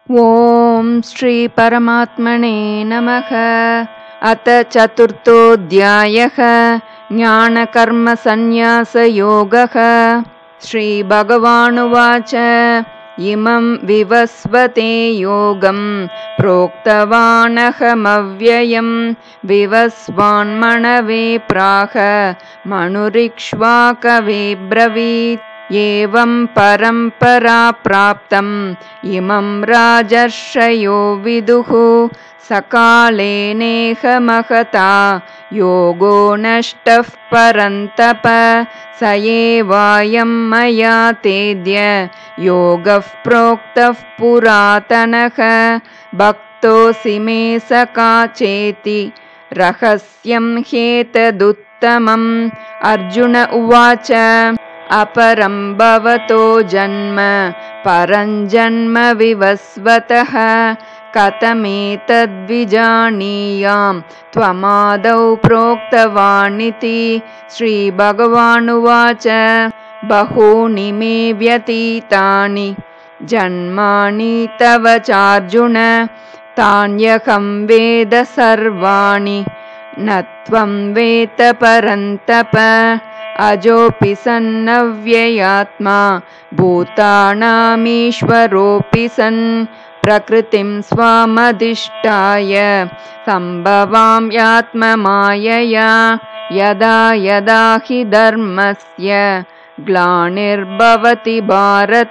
ॐ श्री परमात्मने नमः। अथ चतुर्थोऽध्यायः ज्ञानकर्मसन्न्यासयोगः। श्रीभगवानुवाच इमं विवस्वते योगं प्रोक्तवानहमव्ययं विवस्वान्मनवे प्राह मनुरिक्ष्वाकवे ब्रवीत्। एवं परम्परा प्राप्तम् इमं राजर्षयो विदुः सकाले नेह महता योगो नष्टः परन्तप स एवायं मया तेद्य योगः प्रोक्तः पुरातनः भक्तोऽसि मे सखा चेति रहस्यं ह्येतदुत्तमम्। अर्जुन उवाच अपरं भवतो जन्म परं जन्म विवस्वतः कथमेतद्विजानीयां त्वमादौ प्रोक्तवानिति। श्रीभगवानुवाच बहूनि मे व्यतीतानि जन्मानि तव चार्जुन तान्यहं वेद सर्वाणि न त्वं वेत्त परन्तप। अजोऽपि सन्नव्ययात्मा भूतानामीश्वरोऽपि सन् प्रकृतिं स्वामधिष्ठाय सम्भवाम्यात्ममायया। यदा यदा हि धर्मस्य ग्लानिर्भवति भारत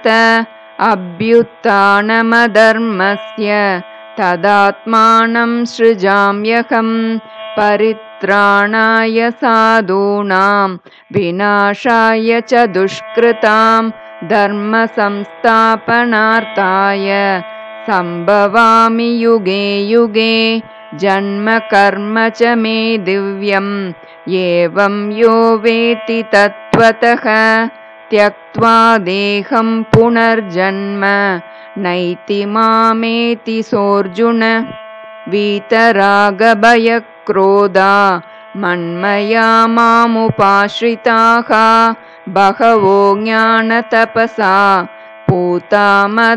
अभ्युत्थानमधर्मस्य तदात्मानं सृजाम्यहम्। परित्राणाय साधूनां विनाशाय च दुष्कृतां धर्म संस्थापनार्थाय संभवामि युगे युगे। जन्म कर्म च मे दिव्यम् एवं यो वेत्ति तत्त्वतः त्यक्त्वा देहं पुनर्जन्म नैति मामेति सोऽर्जुन। वीतरागभयक्रोधा मन्मया मामुपाश्रिताः बहवो ज्ञानतपसा पूता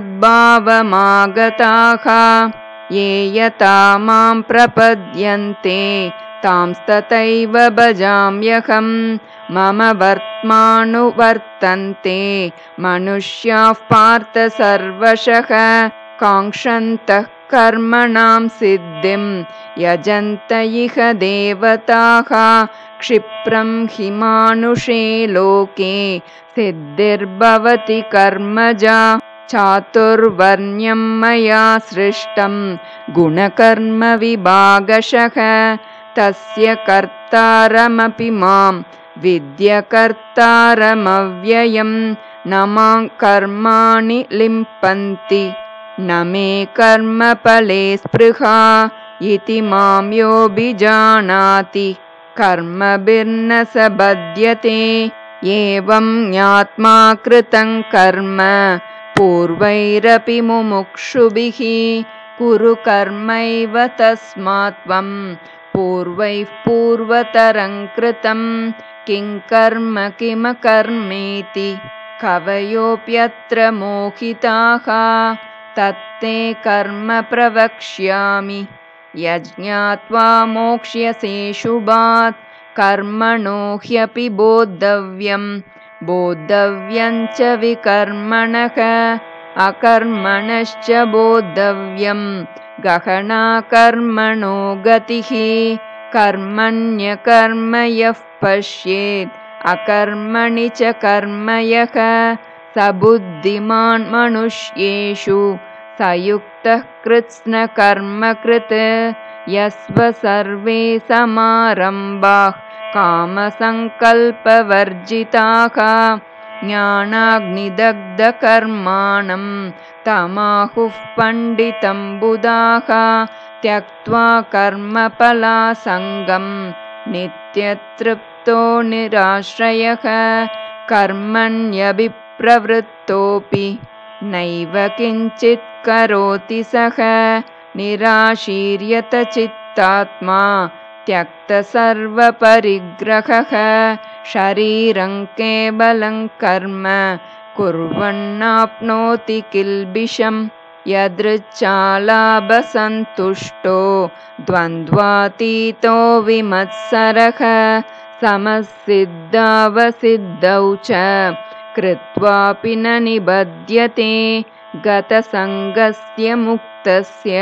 मद्भावमागताः। ये यथा मां प्रपद्यन्ते तांस्तथैव भजाम्यहं। मम वर्त्मानुवर्तन्ते मनुष्याः पार्थ सर्वशः काङ्क्षन्तः कर्मणां सिद्धिं यजन्त इह देवताः। क्षिप्रं हि मानुषे लोके सिद्धिर्भवति कर्मजा। चातुर्वर्ण्यं मया सृष्टं गुणकर्मविभागशः तस्य कर्तारमपि मां विद्य कर्तारमव्ययं। न मां कर्माणि लिम्पन्ति न मे कर्मफले स्पृहा इति मां योऽभिजानाति कर्मभिर्न स बध्यते। एवं ज्ञात्वा कृतं कर्म पूर्वैरपि मुमुक्षुभिः कुरु कर्मैव तस्मात् त्वं पूर्वैः पूर्वतरं कृतं किं कर्म किमकर्मेति कवयोऽप्यत्र मोहिताः। तत्ते कर्म प्रवक्ष्यामि यज्ञात्वा मोक्ष्यसे शुभात्। कर्मणो ह्यपि बोद्धव्यं बोद्धव्यं च विकर्मणः अकर्मणश्च बोद्धव्यं गहना कर्मणो गतिः। कर्मण्यकर्म यः पश्येत् अकर्मणि च कर्म यः स बुद्धिमान् मनुष्येषु स युक्तः कृत्स्नकर्मकृत्। यस्व सर्वे समारम्भाः कामसङ्कल्पवर्जिताः ज्ञानाग्निदग्धकर्माणं तमाहुः पण्डितं बुधाः। त्यक्त्वा कर्मफलासङ्गं नित्यतृप्तो निराश्रयः कर्मण्यभिप्रवृत्तोऽपि नैव किञ्चित् करोति सः। निराशीर्यत चित्तात्मा त्यक्तसर्वपरिग्रहः शरीरं केवलं कर्म कुर्वन्नाप्नोति किल्बिषम्। यदृच्छालाभसन्तुष्टो द्वन्द्वातीतो विमत्सरः समसिद्धावसिद्धौ च कृत्वापि न निबध्यते गतसङ्गस्य मुक्तस्य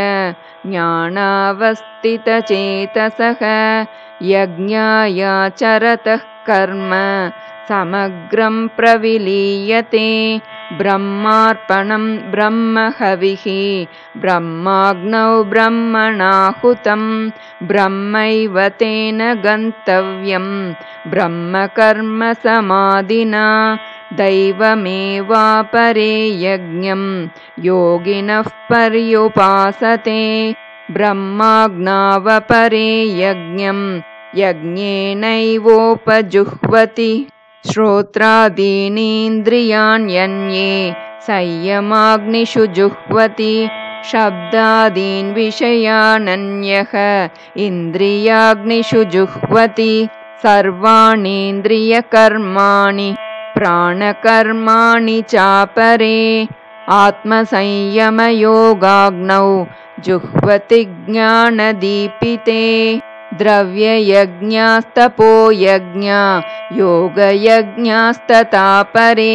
ज्ञानावस्थितचेतसः यज्ञायाचरतः कर्म समग्रं प्रविलीयते ब्रह्मार्पणं ब्रह्महविः ब्रह्माग्नौ ब्रह्मणाहुतं ब्रह्मैव तेन गन्तव्यं ब्रह्मकर्म समाधिना दैवमेवापरे यज्ञं योगिनः पर्युपासते ब्रह्माज्ञावपरे यज्ञं यज्ञेनैवोपजुह्वति श्रोत्रादीनीन्द्रियाण्यन्ये संयमाग्निषु जुह्वति शब्दादीन् विषयानन्यः इन्द्रियाग्निषु जुह्वति सर्वाणीन्द्रियकर्माणि प्राणकर्माणि चापरे आत्मसंयमयोगाग्नौ जुह्वति ज्ञानदीपिते द्रव्ययज्ञास्तपोयज्ञा योगयज्ञास्तथा परे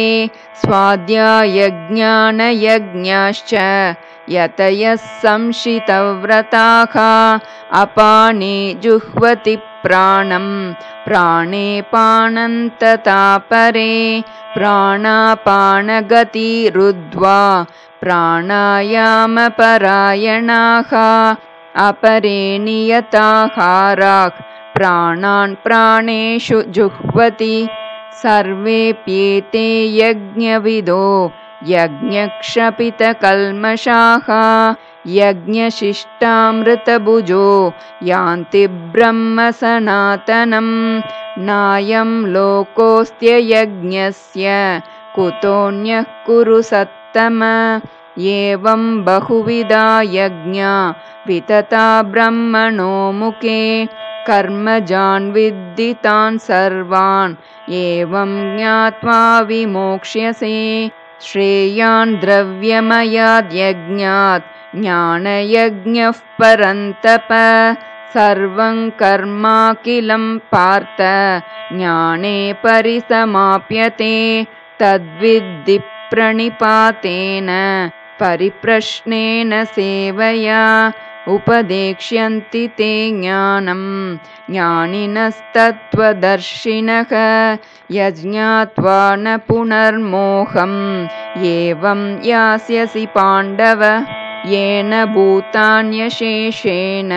स्वाध्यायज्ञानयज्ञाश्च यतयः संशितव्रताः अपाने जुह्वति प्राणं प्राणे पाणन्तथा परे प्राणापानगतिरुद्ध्वा प्राणायामपरायणाः अपरे नियताहाराः प्राणान् प्राणेषु जुह्वति सर्वेऽप्येते यज्ञविदो यज्ञक्षपितकल्मषाः यज्ञशिष्टामृतभुजो यान्ति ब्रह्म सनातनं नायं लोकोऽस्त्ययज्ञस्य कुतोऽन्यः कुरु सत्तम एवं बहुविधा यज्ञा वितता ब्रह्मणो मुखे कर्मजान् विद्धि तान् सर्वान् एवं ज्ञात्वा विमोक्ष्यसे श्रेयान् द्रव्यमयाद्यज्ञात् ज्ञानयज्ञः परन्तप सर्वं कर्माखिलं पार्थ ज्ञाने परिसमाप्यते तद्विद्धि प्रणिपातेन परिप्रश्नेन सेवया उपदेक्ष्यन्ति ते ज्ञानं ज्ञानिनस्तत्त्वदर्शिनः यज्ञात्वा न पुनर्मोहम् एवं यास्यसि पाण्डव येन भूतान्यशेषेण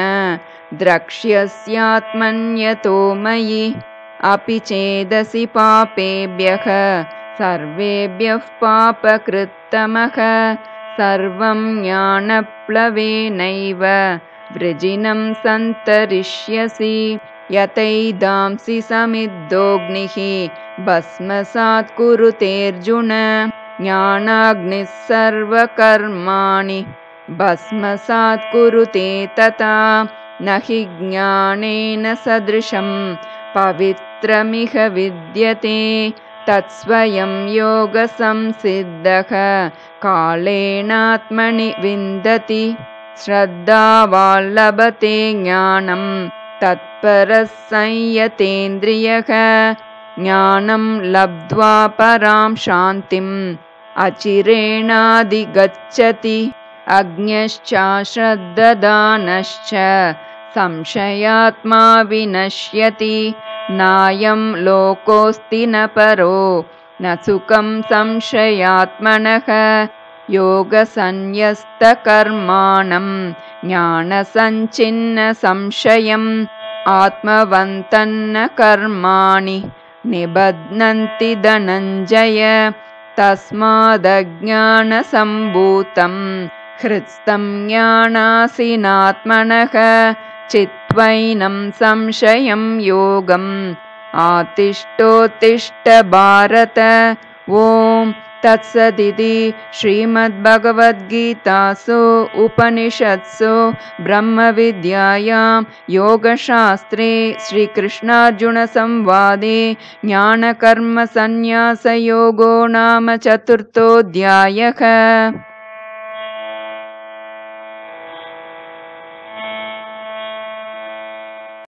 द्रक्ष्यस्यात्मन्यतो मयि अपि चेदसि पापेभ्यः सर्वेभ्यः पापकृत्तमः सर्वं ज्ञानप्लवेनैव वृजिनं सन्तरिष्यसि यतैदांसि समिद्धोऽग्निः भस्मसात् कुरुतेऽर्जुन ज्ञानाग्निः सर्वकर्माणि भस्मसात् कुरुते तथा न हि ज्ञानेन सदृशं पवित्रमिह विद्यते तत्स्वयं योगसंसिद्धः कालेनात्मनि विन्दति श्रद्धावान् लभते ज्ञानं तत्परः संयतेन्द्रियः ज्ञानं लब्ध्वा परां शान्तिम् अचिरेणाधिगच्छति अज्ञश्चाश्रद्धदानश्च संशयात्मा विनश्यति नायं लोकोऽस्ति न परो न सुखं संशयात्मनः योगसंन्यस्तकर्माणं ज्ञानसञ्छिन्न संशयम् आत्मवन्तन्न कर्माणि निबध्नन्ति धनञ्जय तस्मादज्ञानसम्भूतं हृत्स्थं ज्ञानासीनात्मनः चित्वैनं संशयं योगम् आतिष्ठोत्तिष्ठ भारत ॐ तत्सदिति श्रीमद्भगवद्गीतासु उपनिषत्सु ब्रह्मविद्यायां योगशास्त्रे श्रीकृष्णार्जुनसंवादे ज्ञानकर्मसन्न्यासयोगो नाम 4ोऽध्यायः।